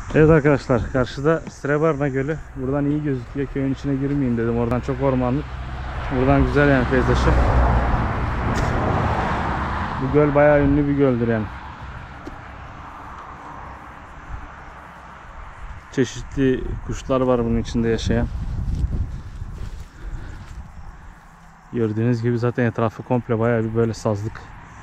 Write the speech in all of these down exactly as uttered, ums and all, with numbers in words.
Evet arkadaşlar, karşıda Srebarna Gölü. Buradan iyi gözüküyor. Köyün içine girmeyeyim dedim. Oradan çok ormanlık. Buradan güzel yani peyzajı. Bu göl bayağı ünlü bir göldür yani. Çeşitli kuşlar var bunun içinde yaşayan. Gördüğünüz gibi zaten etrafı komple bayağı bir böyle sazlık.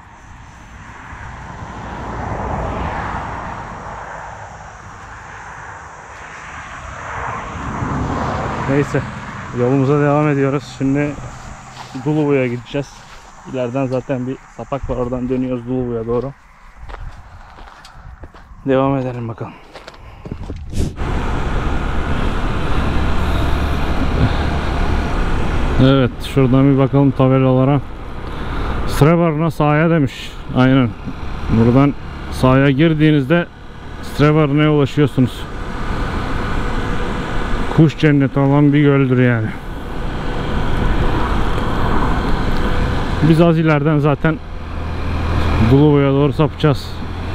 Neyse, yolumuza devam ediyoruz. Şimdi Dulubu'ya gideceğiz. İleriden zaten bir sapak var, oradan dönüyoruz Dulubu'ya doğru. Devam edelim bakalım. Evet, şuradan bir bakalım tabelalara. Srebarna sahaya demiş. Aynen. Buradan sahaya girdiğinizde Srebarna'ya ulaşıyorsunuz. Kuş cenneti olan bir göldür yani. Biz az ileriden zaten Dulubu'ya doğru sapacağız.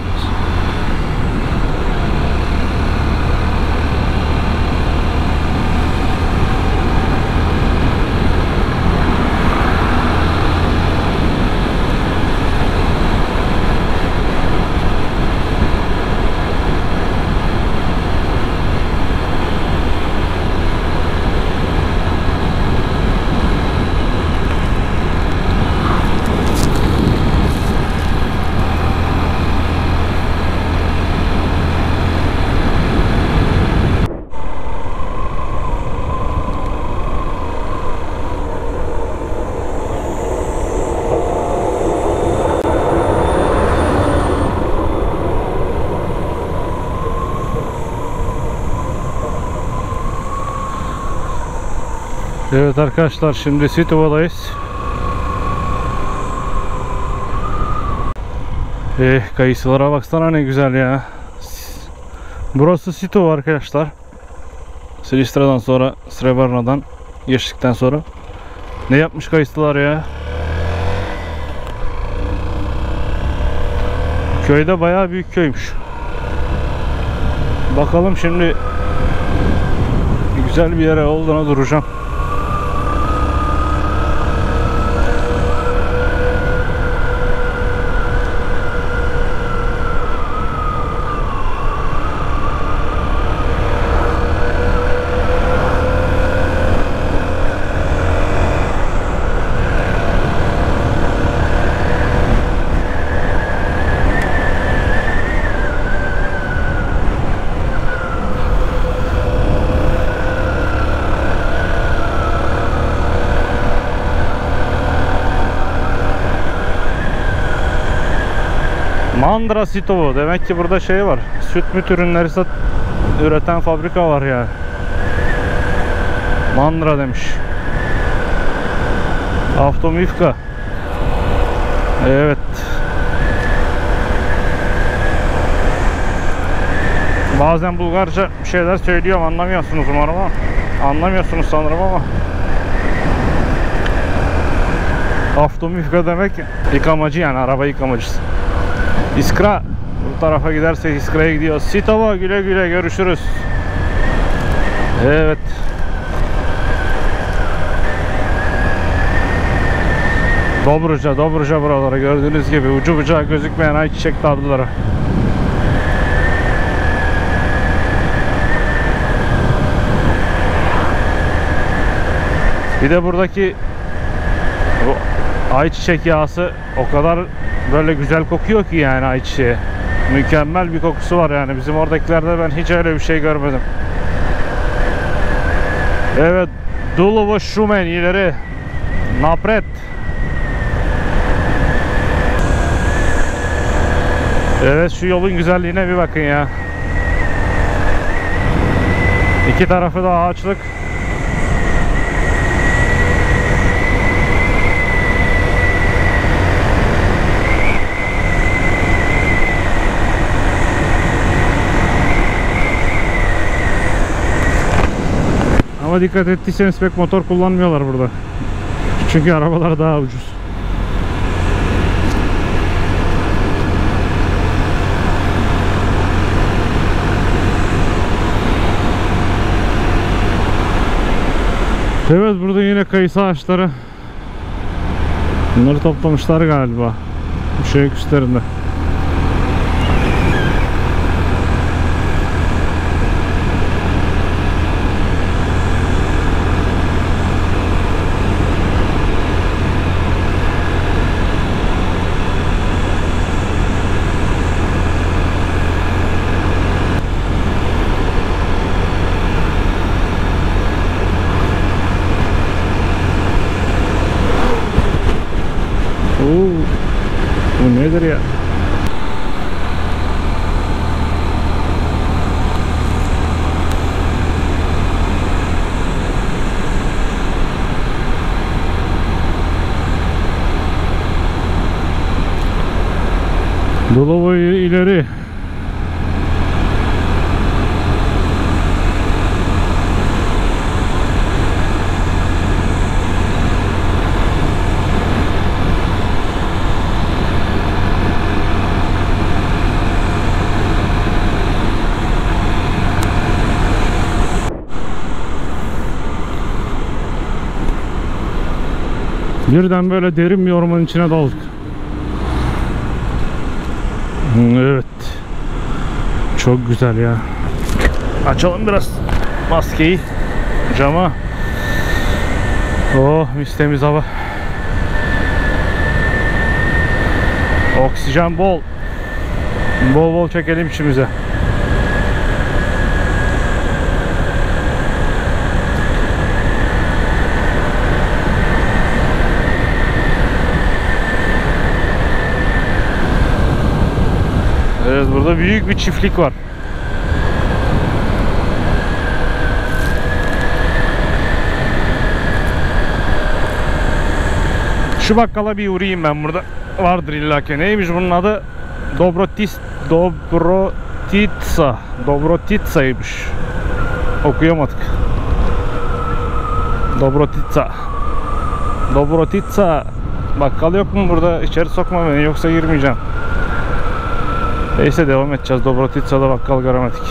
Evet arkadaşlar, şimdi Sitova'dayız. Eh, kayısılara baksana ne güzel ya. Burası Sitova arkadaşlar. Silistra'dan sonra, Srebarna'dan geçtikten sonra. Ne yapmış kayısılar ya. Köyde bayağı büyük köymüş. Bakalım şimdi güzel bir yere olduğuna duracağım. Mandra Sitova. Demek ki burada şey var. Süt müt ürünleri sat üreten fabrika var ya. Mandra demiş. Avtomivka. Evet. Bazen Bulgarca bir şeyler söylüyorum, anlamıyorsunuz umarım ama. Anlamıyorsunuz sanırım ama. Avtomivka demek yıkamacı, yani araba yıkamacısı. İskra. Bu tarafa gidersek İskra'ya gidiyoruz. Sitova, güle güle, görüşürüz. Evet. Dobruca, Dobruca buraları gördüğünüz gibi ucu bucağı gözükmeyen ayçiçek tabloları. Bir de buradaki bu ayçiçek yağısı o kadar böyle güzel kokuyor ki yani ayçiçeği. Mükemmel bir kokusu var yani. Bizim oradakilerde ben hiç öyle bir şey görmedim. Evet, Dulubu Şumen ileri. Napret. Evet, şu yolun güzelliğine bir bakın ya. İki tarafı da ağaçlık. Ama dikkat ettiyseniz pek motor kullanmıyorlar burada. Çünkü arabalar daha ucuz. Evet, burada yine kayısı ağaçları. Bunları toplamışlar galiba. Bir şey yok üstlerinde. Oo, bu nedir ya? Dolaba ileri. Birden böyle derin bir ormanın içine daldık. Evet. Çok güzel ya. Açalım biraz maskeyi, cama. Oh, mis temiz hava. Oksijen bol. Bol bol çekelim içimize. Evet, burada büyük bir çiftlik var. Şu bakkala bir uğrayayım ben burada. Vardır illaki. Neymiş bunun adı? Dobrotis, Dobrotitsa. Dobrotitsa'ymış. Okuyamadık. Dobrotitsa. Dobrotitsa. Bakkal yok mu burada? İçeri sokma beni, yoksa girmeyeceğim. Neyse, devam edeceğiz. Dobrotitsa'da bakkal göremedik.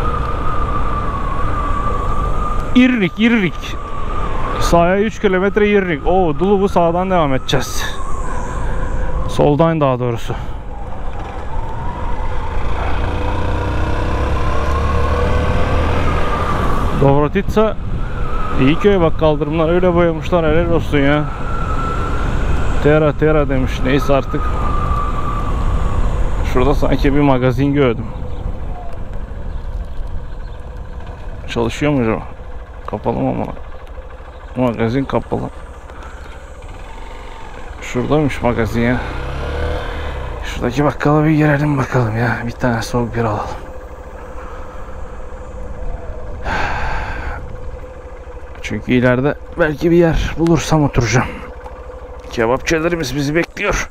İrrik, İrrik. Sağa üç kilometre İrrik. Oo, dolu bu, sağdan devam edeceğiz. Soldan daha doğrusu. Dobrotitsa iyi köy, bak kaldırımlar öyle boyamışlar, helal olsun ya. Tera tera demiş, neyse artık. Şurada sanki bir magazin gördüm. Çalışıyor mu acaba? Kapalı mı ama? Magazin kapalı. Şuradaymış magazin ya. Şuradaki bakkala bir girelim bakalım ya. Bir tane soğuk bir alalım. Çünkü ileride belki bir yer bulursam oturacağım. Kebapçılarımız bizi bekliyor.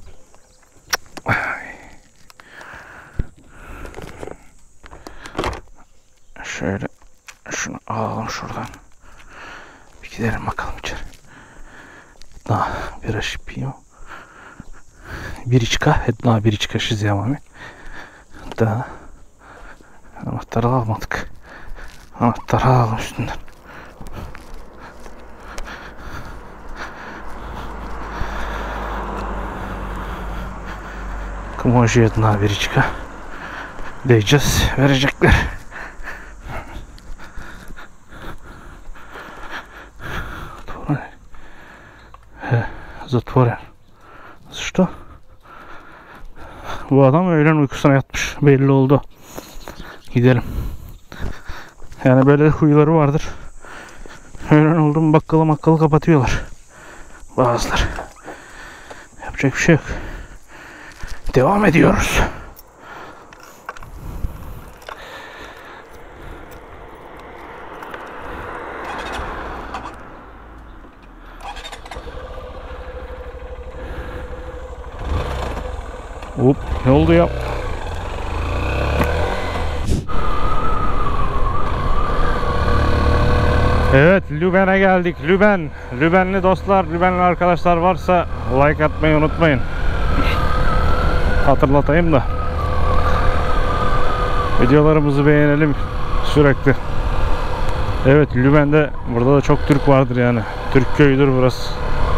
Şöyle şunu alalım şuradan. Bir gidelim bakalım içeri. Daha bir şipiyim. Biriçka, daha biriçka şiziyamami. Daha anahtarı almadık. Anahtarı alalım üstünden. Kımoji jedna biriçka. Diyeceğiz, verecekler. Zatvoren. Что? Bu adam öğlen uykusuna yatmış. Belli oldu. Gidelim. Yani böyle huyları vardır. Öğlen oldu mu bakkalı makkalı kapatıyorlar. Bazıları. Yapacak bir şey yok. Devam ediyoruz. Hop, ne oldu ya? Evet, Lüben'e geldik. Lüben. Lübenli dostlar, Lübenli arkadaşlar varsa like atmayı unutmayın. Hatırlatayım da. Videolarımızı beğenelim sürekli. Evet, Lübnan'da burada da çok Türk vardır yani. Türk köyüdür burası.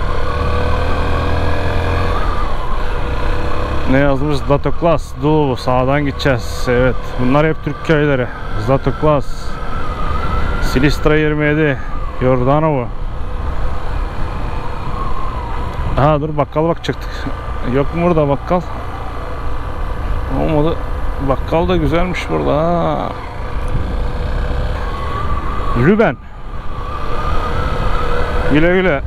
Ne yazmış? Zlatoklas. Doğu. Sağdan gideceğiz. Evet. Bunlar hep Türk köyleri. Zlatoklas. Silistra yirmi yedi. Yordanova. Ha dur, bakkal bak çıktık. Yok mu burada bakkal? Olmadı. Bakkal da güzelmiş burada ha. Lübnan. Güle güle.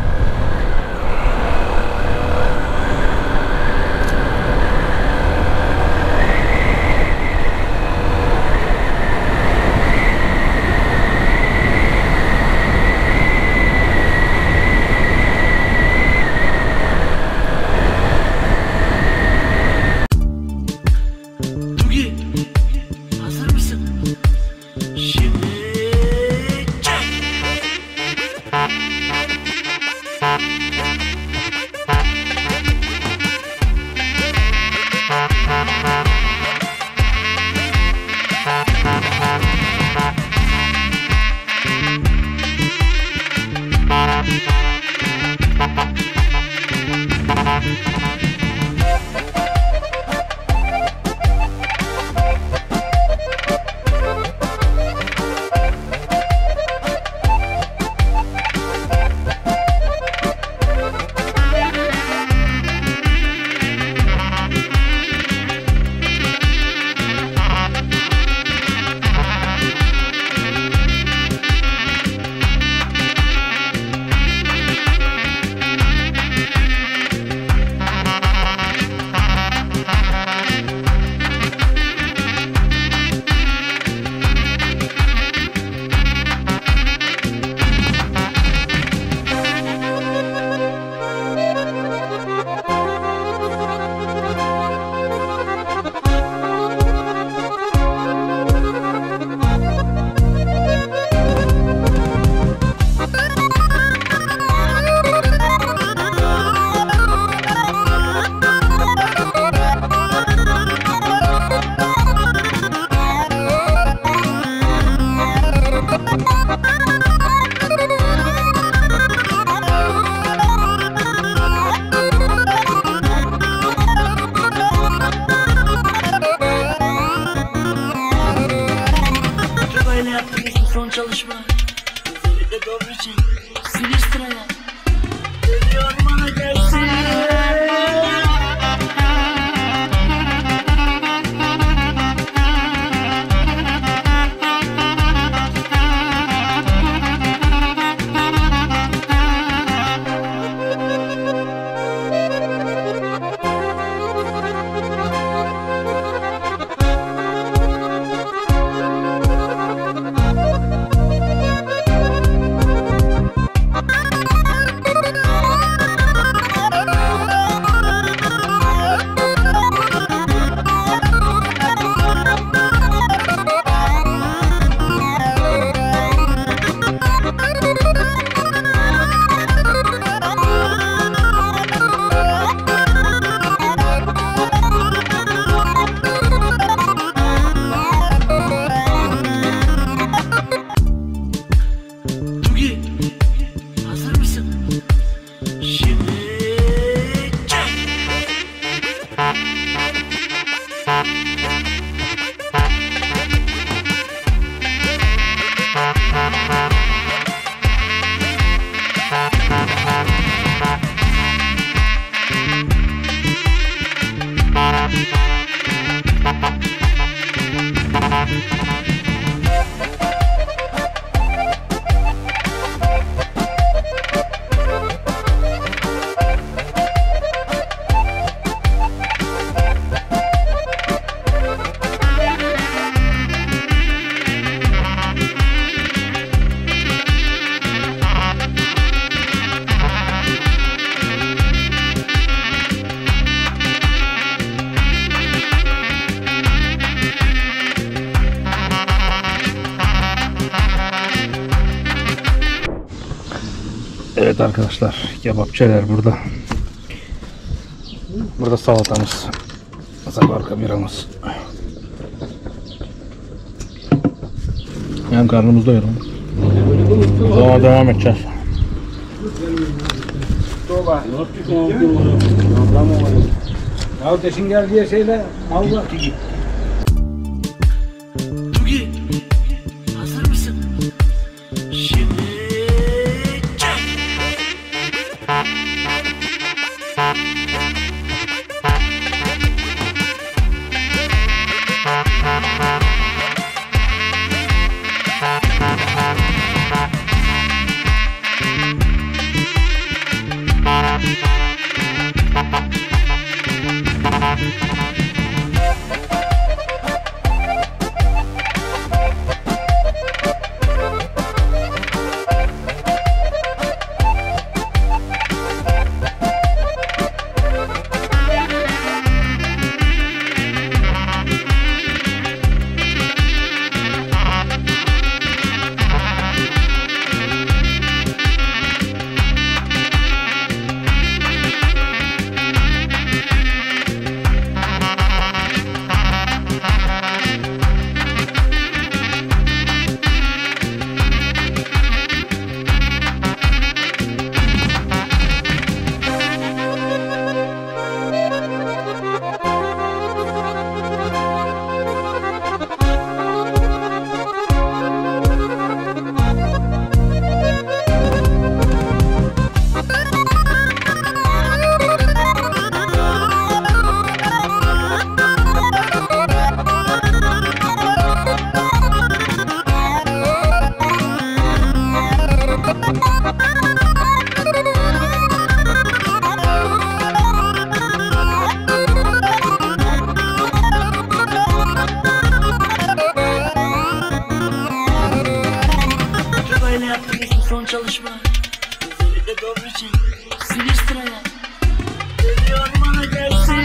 Son çalışma. Özellikle doğru için. Silistra'ya. Geliyor bana gelsin. Evet arkadaşlar, kebapçılar burada. Burada salatamız, zabarka biramız. Hem karnımız doyuralım Sonra devam edeceğiz. Ya deşin gel diye şeyle Allah. Tugi, hazır mısın? Şimdi çek. Arabayla yaptığımız bu son çalışma, özellikle Dobry için Silistra'ya geliyor bana gelsin.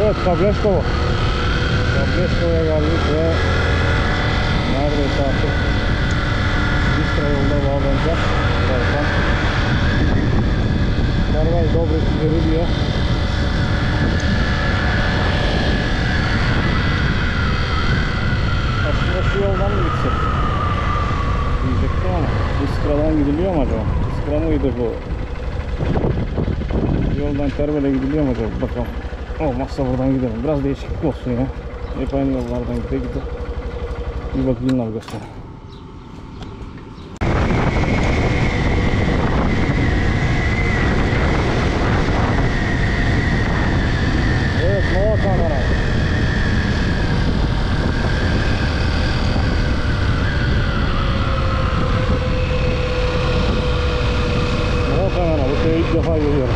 Evet, Kableşkova. Kableşkova'ya geldik ve neredeyse artık Silistra yolda bağlanacak. Birazdan Karval Dobrich veriliyor. Aslında şu yoldan mı gitsek? Diyecektim ama Iskra'dan gidiliyor mu acaba? Iskra mıydı bu? Yoldan Tervel'e gidiliyor mu acaba? Bakalım. Olmazsa buradan gidelim. Biraz değişiklik olsun ya. Hep aynı yollardan gide gide. Bir bakayım navigasyona. Evet, Nova Kamera. Nova Kamera. Bu şeyi ilk defa görüyorum.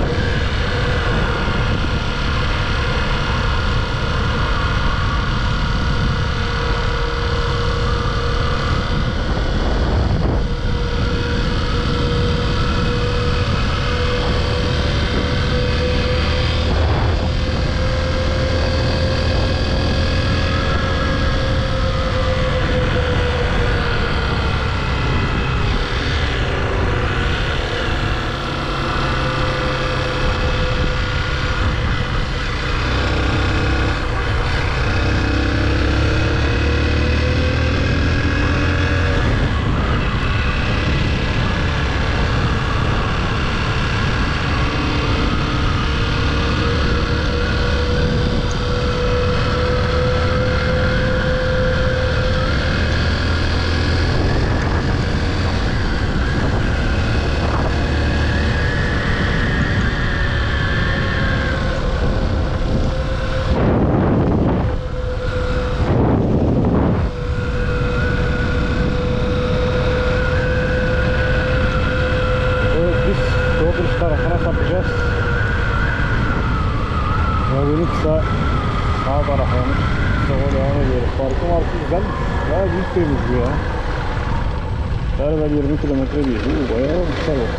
Sağ, sağ tarafa yani. Sağa devam ediyoruz. Parkı markı güzel. Bayağı büyük değilmiş bu ya. Tervel yirmi kilometre değil. Bu bayağı güzel o.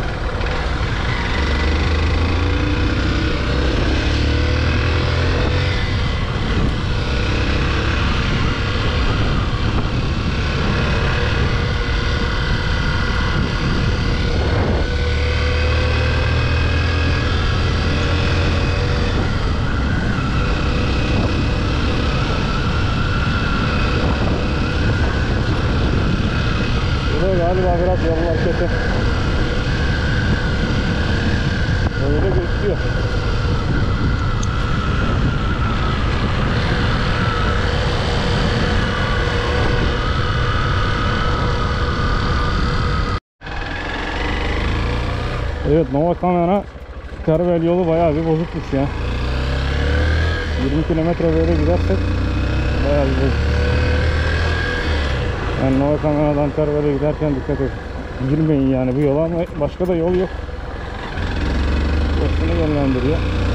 Galiba biraz yollar kötü. Öyle gözüküyor. Evet, Nova Kamera Tervel yolu bayağı bir bozukmuş ya. yirmi kilometre böyle gidersek bayağı bir bozuk. Yani Nova Kamera'dan Tervel'e giderken dikkat et. Girmeyin yani bu yola, ama başka da yol yok. Boşuna yönlendiriyor.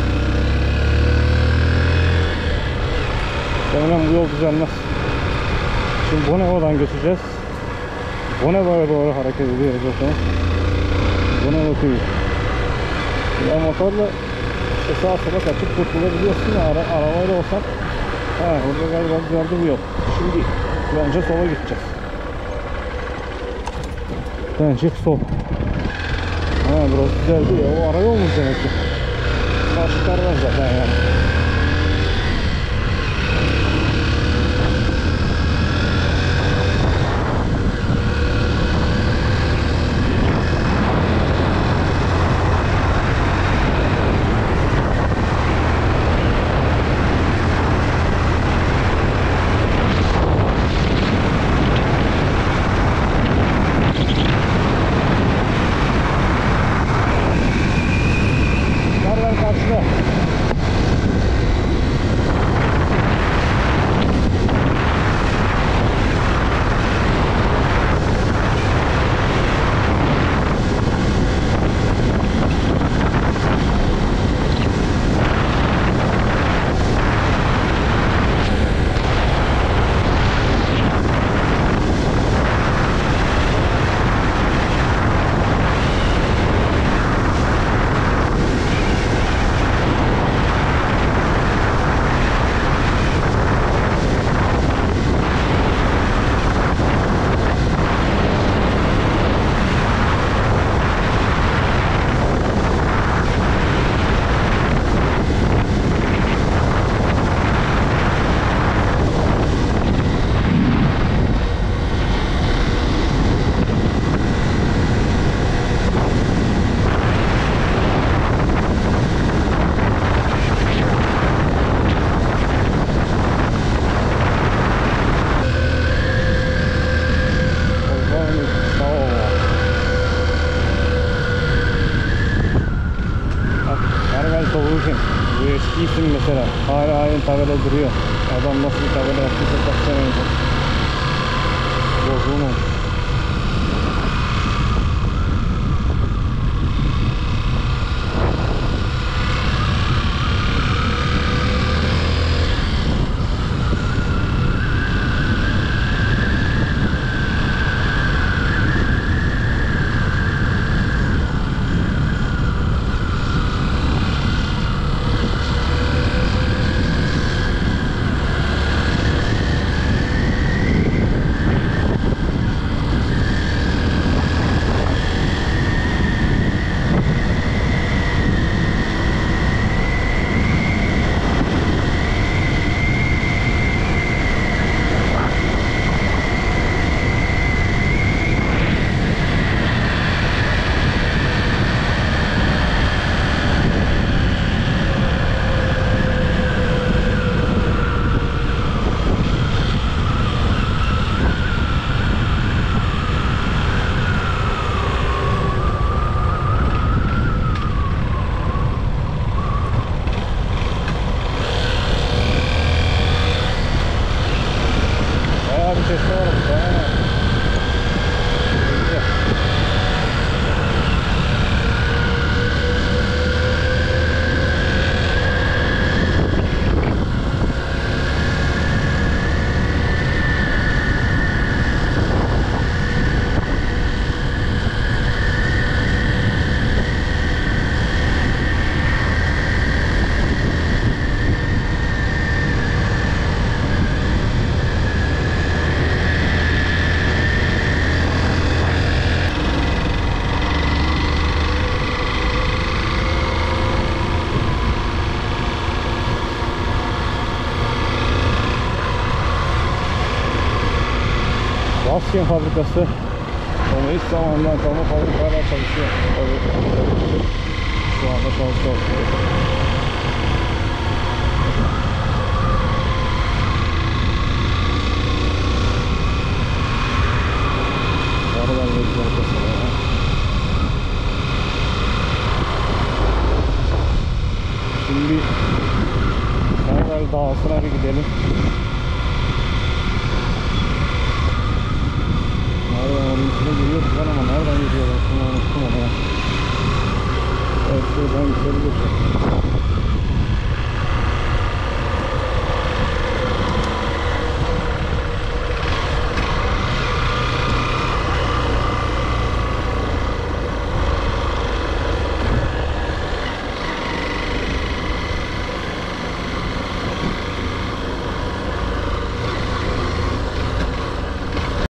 Sanırım bu yol düzelmez. Şimdi Bonnevo'dan geçeceğiz. Bonnevo'ya doğru hareket ediyoruz o zaman. Bonnevo köyü. Ya motorla işte sağa sola kaçıp kurtulabiliyorsun ya, ara, arabayla olsak. Ha, orada galiba gördüm bu yol. Şimdi bence sola gideceğiz. Bence sol. Ha, burası güzel değil ya. O ara yolmuş demek ki. Karşı karlar zaten yani. Bu eski isim mesela. Hala aynı tabela duruyor. Adam nasıl bir tabela yaptıysa kaç sene önce. Bozulmamış. Bayağı bir ses var burada. ha. Güzel. Basken fabrikası. Ama hiç zamandan kalma fabrika hala çalışıyor. Tabii. Şu anda çalışıyor. Aralar bekliyor arkadaşlar. Şimdi Karagöl Dağı'sına bir gidelim. Nereden onun içine giriyoruz ben ama nereden gidiyorlar? Şunu unuttum ama. Evet şuradan gidebiliriz.